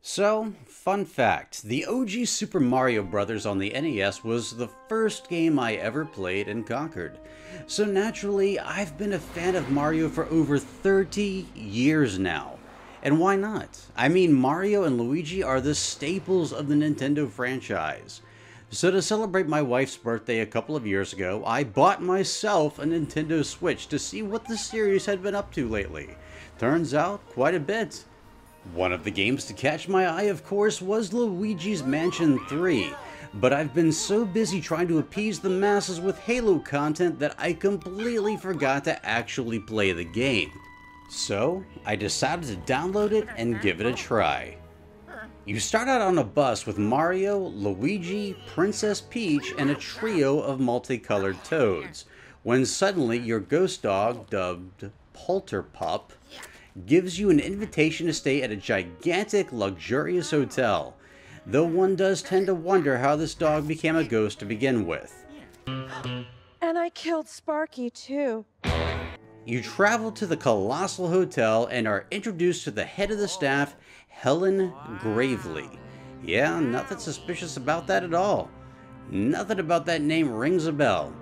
So, fun fact, the OG Super Mario Bros. On the NES was the first game I ever played and conquered. So naturally, I've been a fan of Mario for over 30 years now. And why not? I mean, Mario and Luigi are the staples of the Nintendo franchise. So to celebrate my wife's birthday a couple of years ago, I bought myself a Nintendo Switch to see what the series had been up to lately. Turns out, quite a bit. One of the games to catch my eye, of course, was Luigi's Mansion 3, but I've been so busy trying to appease the masses with Halo content that I completely forgot to actually play the game. So, I decided to download it and give it a try. You start out on a bus with Mario, Luigi, Princess Peach, and a trio of multicolored toads, when suddenly your ghost dog, dubbed Polterpup, gives you an invitation to stay at a gigantic, luxurious hotel, though one does tend to wonder how this dog became a ghost to begin with. And I killed Sparky, too. You travel to the colossal hotel and are introduced to the head of the staff, Helen Gravely. Yeah, nothing suspicious about that at all. Nothing about that name rings a bell.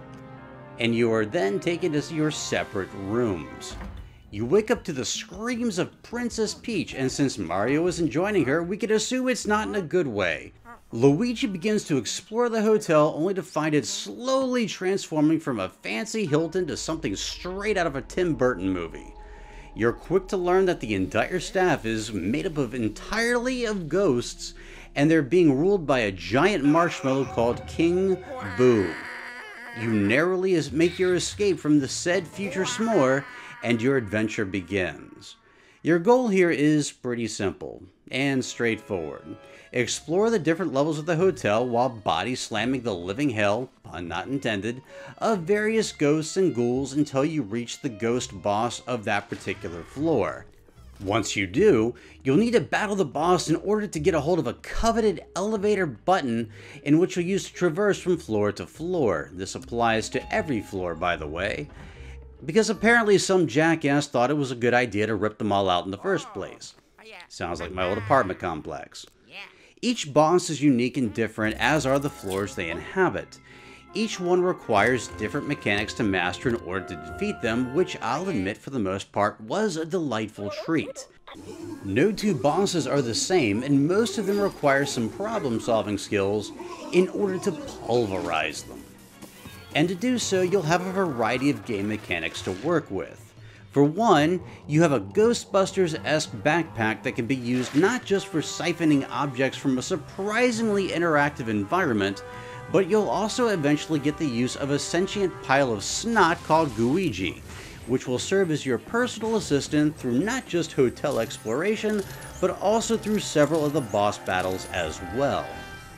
And you are then taken to your separate rooms. You wake up to the screams of Princess Peach, and since Mario isn't joining her, we can assume it's not in a good way. Luigi begins to explore the hotel only to find it slowly transforming from a fancy Hilton to something straight out of a Tim Burton movie. You're quick to learn that the entire staff is made up of entirely of ghosts, and they're being ruled by a giant marshmallow called King Boo. You narrowly make your escape from the said future s'more, and your adventure begins. Your goal here is pretty simple and straightforward. Explore the different levels of the hotel while body slamming the living hell, pun not intended, of various ghosts and ghouls until you reach the ghost boss of that particular floor. Once you do, you'll need to battle the boss in order to get a hold of a coveted elevator button in which you'll use to traverse from floor to floor. This applies to every floor, by the way, because apparently some jackass thought it was a good idea to rip them all out in the first place. Sounds like my old apartment complex. Each boss is unique and different, as are the floors they inhabit. Each one requires different mechanics to master in order to defeat them, which I'll admit for the most part was a delightful treat. No two bosses are the same, and most of them require some problem-solving skills in order to pulverize them. And to do so, you'll have a variety of game mechanics to work with. For one, you have a Ghostbusters-esque backpack that can be used not just for siphoning objects from a surprisingly interactive environment, but you'll also eventually get the use of a sentient pile of snot called Gooigi, which will serve as your personal assistant through not just hotel exploration, but also through several of the boss battles as well.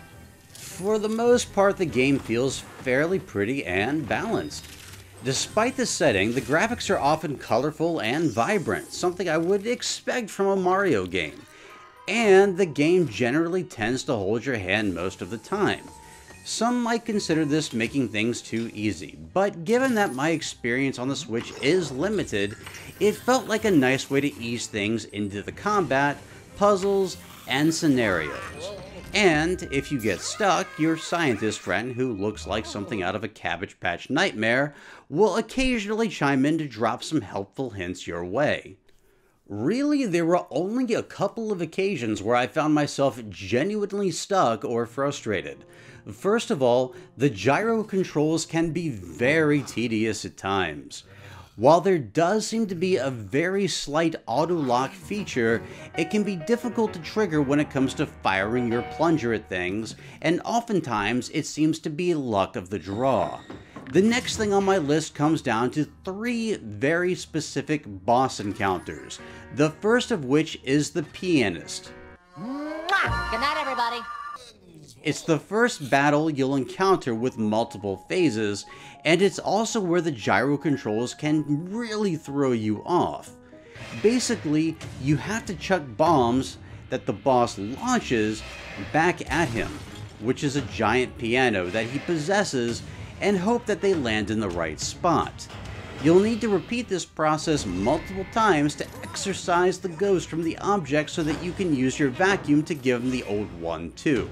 For the most part, the game feels fairly pretty and balanced. Despite the setting, the graphics are often colorful and vibrant, something I would expect from a Mario game. And the game generally tends to hold your hand most of the time. Some might consider this making things too easy, but given that my experience on the Switch is limited, it felt like a nice way to ease things into the combat, puzzles, and scenarios. And if you get stuck, your scientist friend, who looks like something out of a Cabbage Patch nightmare, will occasionally chime in to drop some helpful hints your way. Really, there were only a couple of occasions where I found myself genuinely stuck or frustrated. First of all, the gyro controls can be very tedious at times. While there does seem to be a very slight auto-lock feature, it can be difficult to trigger when it comes to firing your plunger at things, and oftentimes it seems to be luck of the draw. The next thing on my list comes down to three very specific boss encounters, the first of which is the pianist. Mwah! Good night, everybody. It's the first battle you'll encounter with multiple phases, and it's also where the gyro controls can really throw you off. Basically, you have to chuck bombs that the boss launches back at him, which is a giant piano that he possesses, and hope that they land in the right spot. You'll need to repeat this process multiple times to exorcise the ghost from the object so that you can use your vacuum to give him the old one too.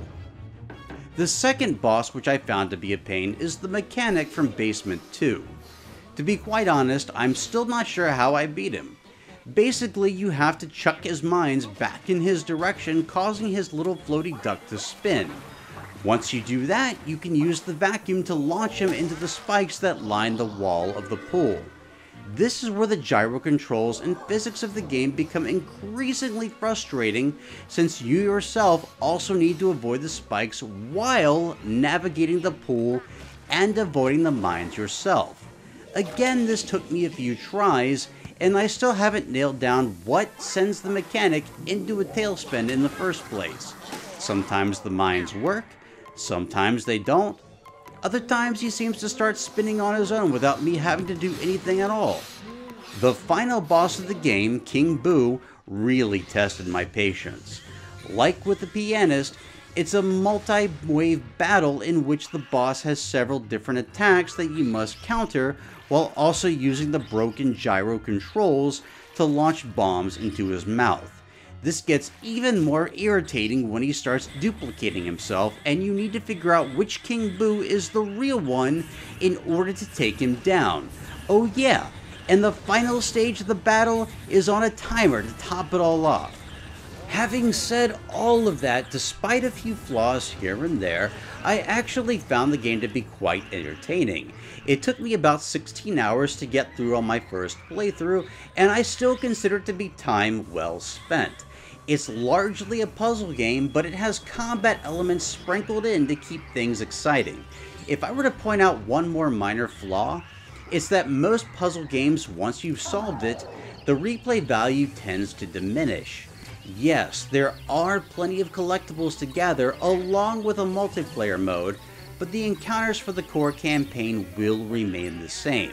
The second boss, which I found to be a pain, is the mechanic from Basement 2. To be quite honest, I'm still not sure how I beat him. Basically, you have to chuck his mines back in his direction, causing his little floaty duck to spin. Once you do that, you can use the vacuum to launch him into the spikes that line the wall of the pool. This is where the gyro controls and physics of the game become increasingly frustrating, since you yourself also need to avoid the spikes while navigating the pool and avoiding the mines yourself. Again, this took me a few tries, and I still haven't nailed down what sends the mechanic into a tailspin in the first place. Sometimes the mines work, sometimes they don't. Other times he seems to start spinning on his own without me having to do anything at all. The final boss of the game, King Boo, really tested my patience. Like with the pianist, it's a multi-wave battle in which the boss has several different attacks that you must counter while also using the broken gyro controls to launch bombs into his mouth. This gets even more irritating when he starts duplicating himself, and you need to figure out which King Boo is the real one in order to take him down. Oh yeah, and the final stage of the battle is on a timer to top it all off. Having said all of that, despite a few flaws here and there, I actually found the game to be quite entertaining. It took me about 16 hours to get through on my first playthrough, and I still consider it to be time well spent. It's largely a puzzle game, but it has combat elements sprinkled in to keep things exciting. If I were to point out one more minor flaw, it's that most puzzle games, once you've solved it, the replay value tends to diminish. Yes, there are plenty of collectibles to gather along with a multiplayer mode, but the encounters for the core campaign will remain the same.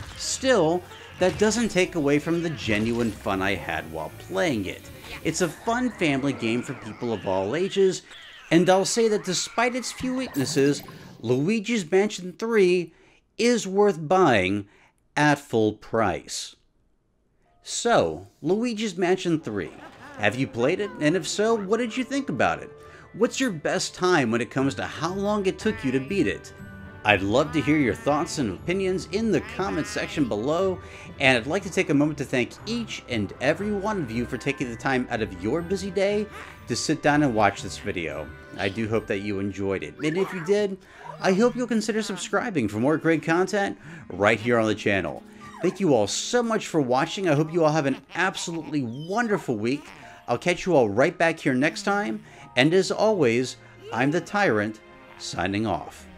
Still, that doesn't take away from the genuine fun I had while playing it. It's a fun family game for people of all ages, and I'll say that despite its few weaknesses, Luigi's Mansion 3 is worth buying at full price. So, Luigi's Mansion 3. Have you played it? And if so, what did you think about it? What's your best time when it comes to how long it took you to beat it? I'd love to hear your thoughts and opinions in the comment section below, and I'd like to take a moment to thank each and every one of you for taking the time out of your busy day to sit down and watch this video. I do hope that you enjoyed it, and if you did, I hope you'll consider subscribing for more great content right here on the channel. Thank you all so much for watching. I hope you all have an absolutely wonderful week. I'll catch you all right back here next time, and as always, I'm the Tyrant, signing off.